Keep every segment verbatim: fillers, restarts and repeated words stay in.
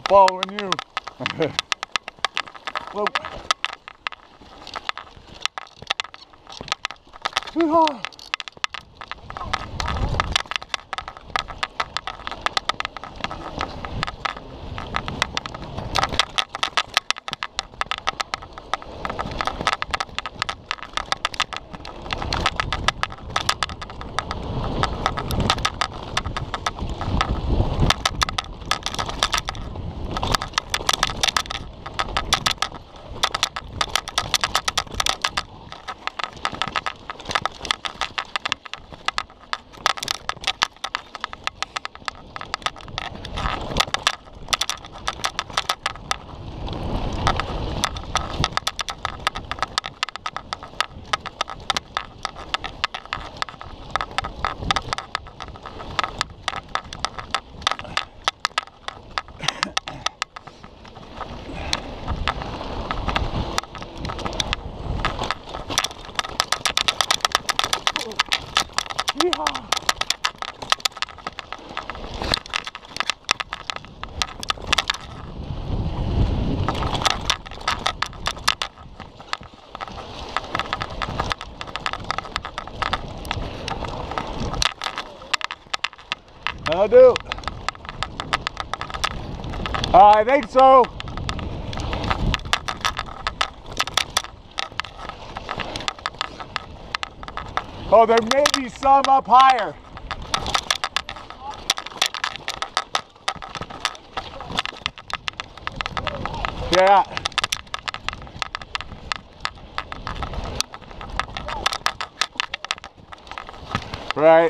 following you. Whoa. Yeehaw. Yeehaw. I do. I think so. Oh, there may be some up higher. Yeah. Right.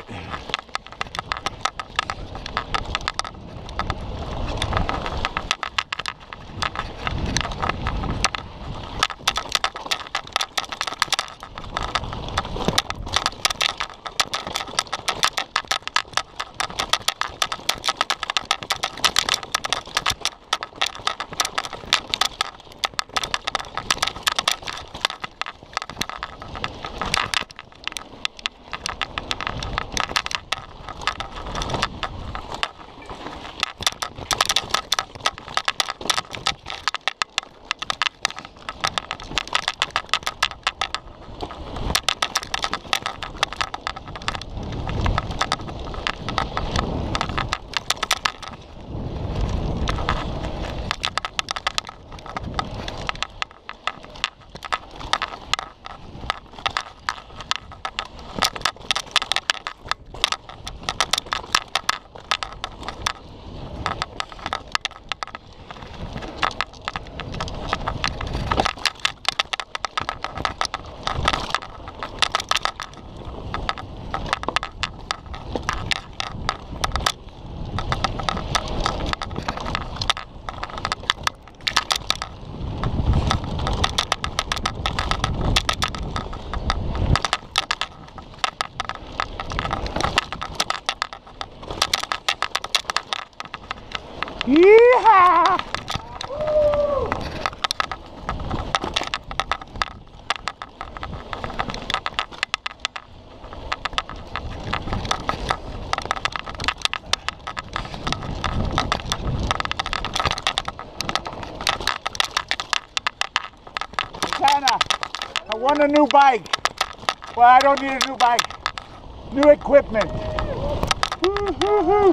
Yeehaw! Montana, I want a new bike. Well, I don't need a new bike. New equipment. Woo-hoo-hoo.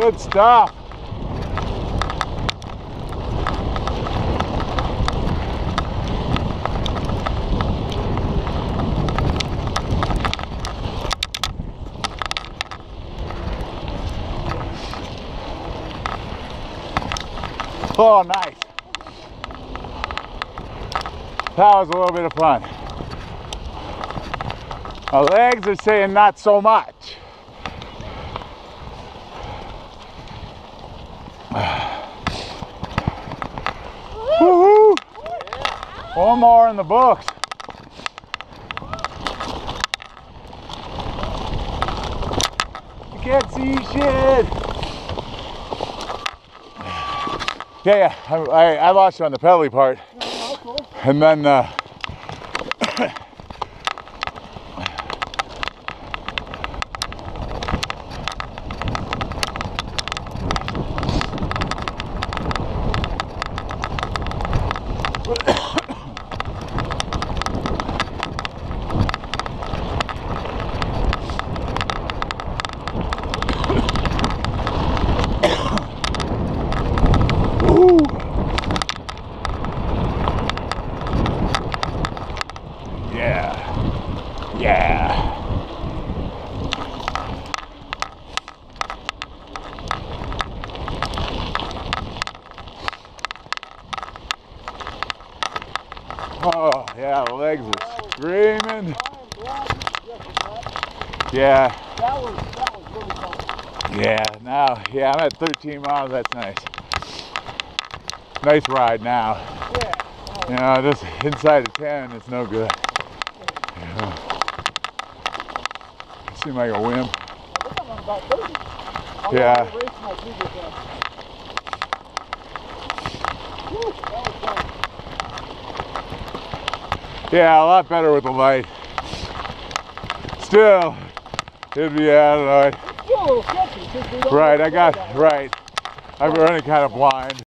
Good stuff. Oh, nice. That was a little bit of fun. My legs are saying not so much. Woohoo! One more in the books. You can't see shit. Yeah, yeah. I, I, I lost you on the pedally part. Oh, cool. And then uh, yeah, yeah. Oh, yeah, the legs are screaming. Yeah. That was, that was really fun. Yeah, now, yeah, I'm at thirteen miles, that's nice. Nice ride now. Yeah. You know, just inside of ten, it's no good. Yeah. I seem like a wimp. I think I'm on about thirty. I'm Yeah. gonna race my previous one. Whew, that was fun. Yeah, a lot better with the light. Still, it'd be, I don't know. It's still a little sketchy. 'Cause we don't Right, know I got, that. right. I'm running kind of blind.